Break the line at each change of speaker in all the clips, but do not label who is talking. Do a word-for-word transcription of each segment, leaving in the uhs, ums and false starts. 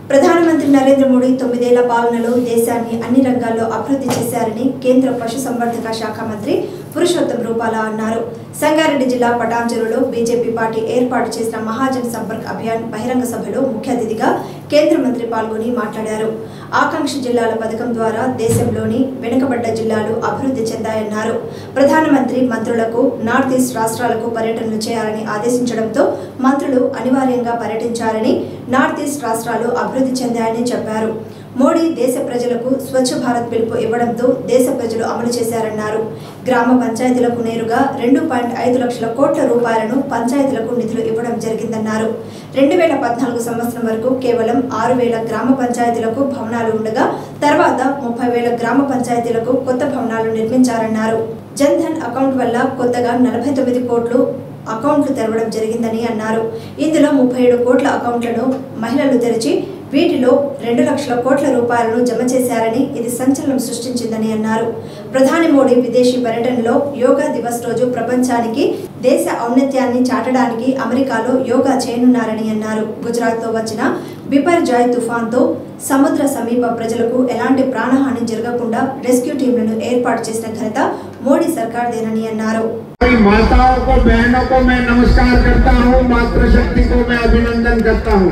ప్రధానమంత్రి నరేంద్ర మోడీ తొమ్మిదేళ్ల పాలనలో దేశాన్ని అన్ని రంగాల్లో అభివృద్ధి చేశారని కేంద్ర పశుసంవర్ధక శాఖ మంత్రి పురుషోత్తం రూపాల అన్నారు. సంగారెడ్డి జిల్లా పటాన్చెరులో బీజేపీ పార్టీ ఏర్పాటు చేసిన మహాజన్ సంపర్క్ అభియాన్ బహిరంగ సభలో ముఖ్య అతిథిగా కేంద్ర మంత్రి పాల్గొని మాట్లాడారు. ఆకాంక్ష జిల్లాల పథకం ద్వారా దేశంలోని వెనుకబడ్డ జిల్లాలు అభివృద్ధి చెందాయన్నారు. ప్రధానమంత్రి మంత్రులకు నార్త్ ఈస్ట్ రాష్ట్రాలకు పర్యటనలు చేయాలని ఆదేశించడంతో మంత్రులు అనివార్యంగా పర్యటించారని, నార్త్ ఈస్ట్ రాష్ట్రాలు అభివృద్ధి చెందాయని చెప్పారు. మోడీ దేశ ప్రజలకు స్వచ్ఛ భారత్ పిలుపు ఇవ్వడంతో దేశ ప్రజలు అమలు చేశారన్నారు. గ్రామ పంచాయతీలకు నేరుగా రెండు పాయింట్ ఐదు లక్షల కోట్ల రూపాయలను పంచాయతీలకు నిధులు ఇవ్వడం జరిగిందన్నారు. రెండు వేల పద్నాలుగు సంవత్సరం వరకు కేవలం ఆరు వేల గ్రామ పంచాయతీలకు భవనాలు ఉండగా తర్వాత ముప్పై వేల గ్రామ పంచాయతీలకు కొత్త భవనాలు నిర్మించారన్నారు. జన్ ధన్ అకౌంట్ వల్ల కొత్తగా నలభై తొమ్మిది కోట్లు అకౌంట్లు తెరవడం జరిగిందని అన్నారు. ఇందులో ముప్పై ఏడు కోట్ల అకౌంట్లను మహిళలు తెరిచి వీటిలో రెండు లక్షల కోట్ల రూపాయలను జమ చేశారని, ఇది సంచలనం సృష్టించిందని అన్నారు. ప్రధాని మోడీ విదేశీ పర్యటనలో యోగా దివస్ రోజు ప్రపంచానికి దేశ ఔన్నత్యాన్ని చాటడానికి అమెరికాలో యోగా చేయనున్నారని అన్నారు. గుజరాత్లో వచ్చిన బిపర్జాయ్ తుఫాన్తో సముద్ర సమీప ప్రజలకు ఎలాంటి ప్రాణహాని జరగకుండా రెస్క్యూ టీంలను ఏర్పాటు చేసిన ఘనత మోడీ సర్కార్దేనని అన్నారు.
माताओं को, बहनों को मैं नमस्कार करता हूं, मातृशक्ति को मैं अभिनंदन करता हूं।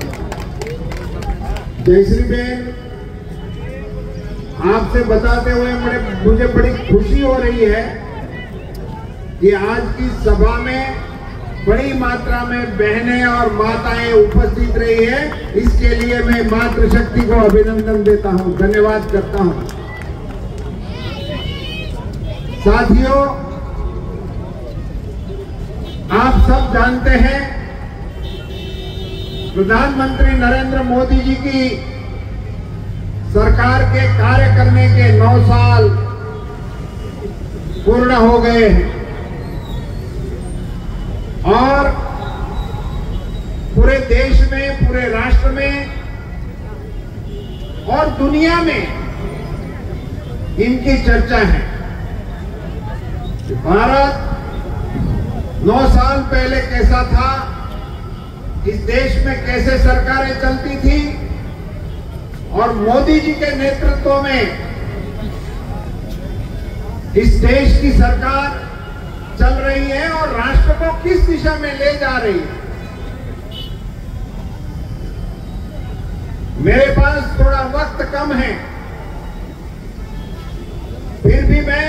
जयश्री बहन, आपसे बताते हुए मुझे मुझे बड़ी खुशी हो रही है कि आज की सभा में बड़ी मात्रा में बहनें और माताएं उपस्थित रही है। इसके लिए मैं मातृशक्ति को अभिनंदन देता हूं, धन्यवाद करता हूं। साथियों, आप सब जानते हैं प्रधानमंत्री नरेंद्र मोदी जी की सरकार के कार्य करने के नौ साल पूर्ण हो गए हैं और पूरे देश में, पूरे राष्ट्र में और दुनिया में इनकी चर्चा है। भारत नौ साल पहले कैसा था, इस देश में कैसे सरकारें चलती थी और मोदी जी के नेतृत्व में इस देश की सरकार चल रही है और राष्ट्र को किस दिशा में ले जा रही है। मेरे पास थोड़ा वक्त कम है, फिर भी मैं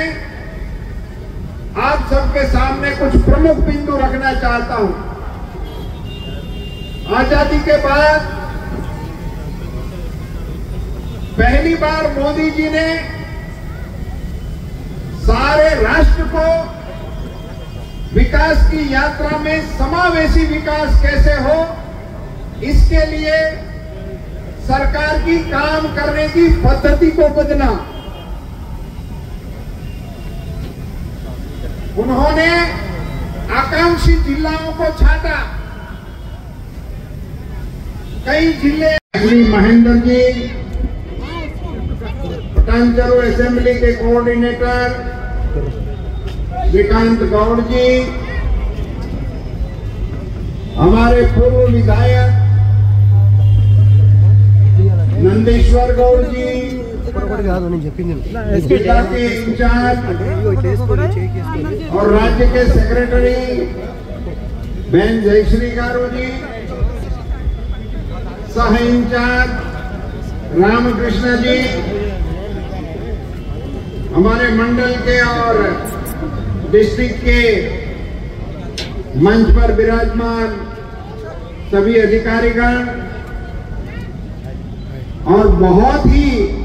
आप सबके सामने कुछ प्रमुख बिंदु रखना चाहता हूं। आजादी के बाद पहली बार मोदी जी ने सारे राष्ट्र को विकास की यात्रा में समावेशी विकास कैसे हो, इसके लिए सरकार की काम करने की पद्धति को बदला। उन्होंने आकांक्षी जिलाओं को छाटा। कई जिले, श्री महेंद्र जी, पटानचरू असेंबली के कोऑर्डिनेटर श्रीकांत गौड़ जी, हमारे पूर्व विधायक नंदेश्वर गौड़ जी, जिला के इंचार्ज और राज्य के सेक्रेटरी बहन जयश्री गारू जी, सह इंचार्ज रामकृष्ण जी, हमारे मंडल के और डिस्ट्रिक्ट के मंच पर विराजमान सभी अधिकारीगण और बहुत ही